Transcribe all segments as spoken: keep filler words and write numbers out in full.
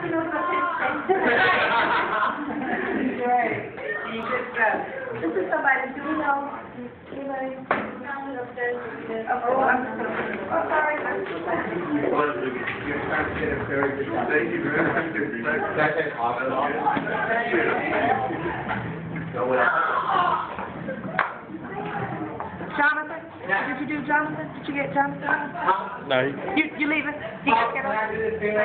Great. Good stuff. This is somebody, do we know? Anybody? Upstairs? Oh, I'm oh, sorry. Thank you very much. Second, Jonathan? Did you do Jonathan? Did you get Jonathan? No. You, you leaving? You got to get up?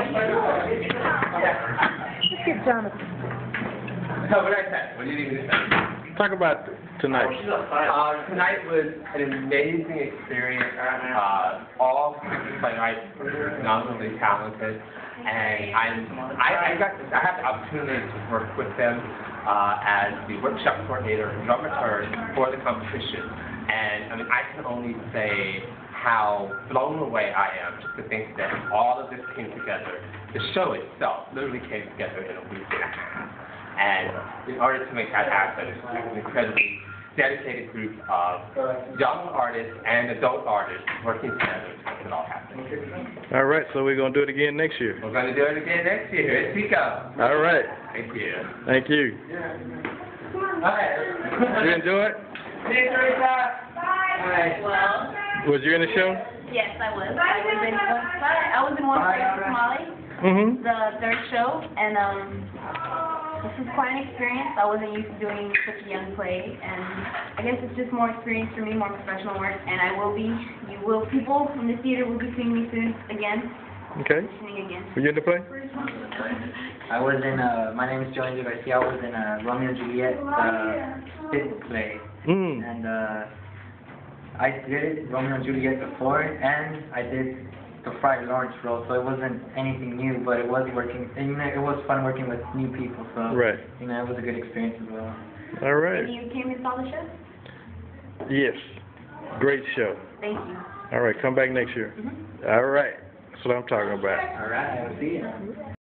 Let's get Jonathan. No, what did I say? What do you need me to say? Talk about tonight. Uh, tonight was an amazing experience. Uh, all playwrights were phenomenally talented, and I'm, I, I got I had the opportunity to work with them uh, as the workshop coordinator and dramaturg for the competition. And I mean, I can only say how blown away I am just to think that all of this came together. The show itself literally came together in a week and a half. And in order to make that happen, it's an incredibly dedicated group of young artists and adult artists working together to make it all happen. All right, so we're going to do it again next year. We're going to do it again next year. It's Pico. All right. Thank you. Thank you. All right. You enjoy it? Bye. Well, Was you in the show? yes, I was. I was in one. I was in one place with Molly, Mm-hmm. the third show, and um, this was quite an experience. I wasn't used to doing such a young play, and I guess it's just more experience for me, more professional work. And I will be, you will, people from the theater will be seeing me soon again, Okay. listening again. Were you in the play? I was in, uh, my name is Joanne Garcia. I was in uh, Romeo and Juliet, uh, fifth play. Mm. And uh, I did Romeo and Juliet before, and I did the Friar Lawrence role, so it wasn't anything new, but it was working, and, you know, it was fun working with new people, so, Right. you know, it was a good experience as well. All right. And you came and saw the show? Yes. Great show. Thank you. All right, come back next year. Mm-hmm. All right. That's what I'm talking about. All right, I'll see you.